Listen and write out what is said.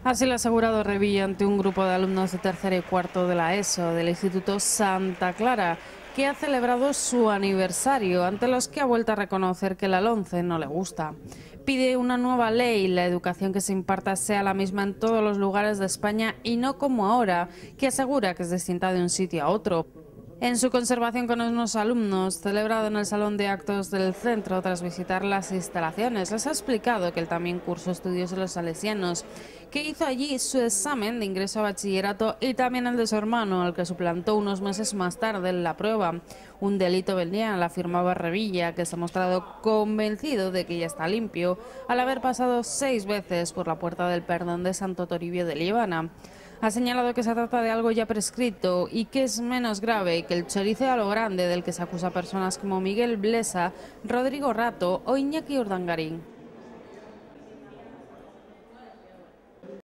Así lo ha asegurado Revilla ante un grupo de alumnos de tercero y cuarto de la ESO del Instituto Santa Clara, que ha celebrado su aniversario, ante los que ha vuelto a reconocer que la LOMCE no le gusta. Pide una nueva ley, la educación que se imparta sea la misma en todos los lugares de España y no como ahora, que asegura que es distinta de un sitio a otro. En su conversación con unos alumnos, celebrado en el Salón de Actos del centro tras visitar las instalaciones, les ha explicado que él también cursó estudios en los Salesianos, que hizo allí su examen de ingreso a bachillerato y también el de su hermano, al que suplantó unos meses más tarde en la prueba. Un delito venial, afirmaba Revilla, que se ha mostrado convencido de que ya está limpio, al haber pasado 6 veces por la puerta del perdón de Santo Toribio de Líbana. Ha señalado que se trata de algo ya prescrito y que es menos grave que el chorizo a lo grande del que se acusa a personas como Miguel Blesa, Rodrigo Rato o Iñaki Urdangarín.